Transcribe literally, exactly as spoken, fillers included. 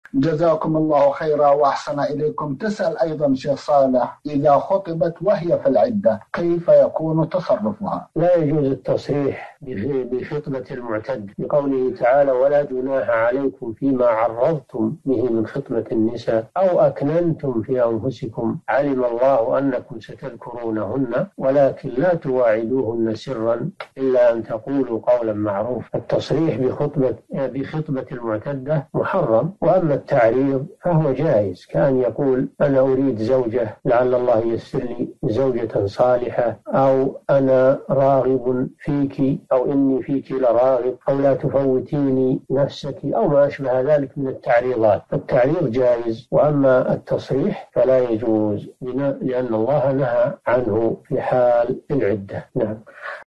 جزاكم الله خيرا وأحسن إليكم. تسأل أيضا شيخ صالح، إذا خطبت وهي في العدة كيف يكون تصرفها؟ لا يجوز التصريح بخطبة المعتد بقوله تعالى: ولا جناح عليكم فيما عرضتم به من خطبة النساء أو أكننتم في أنفسكم علم الله أنكم ستذكرونهن ولكن لا تواعدوهن سرا إلا أن تقولوا قولا معروف. التصريح بخطبة بخطبة المعتدة محرم، وأما التعريض فهو جائز، كأن يقول: أنا أريد زوجة لعل الله ييسر لي زوجة صالحة، أو أنا راغب فيك، أو إني فيك لراغب، أو لا تفوتيني نفسك، أو ما أشبه ذلك من التعريضات. التعريض جائز، وأما التصريح فلا يجوز، لأن الله نهى عنه في حال العدة. نعم.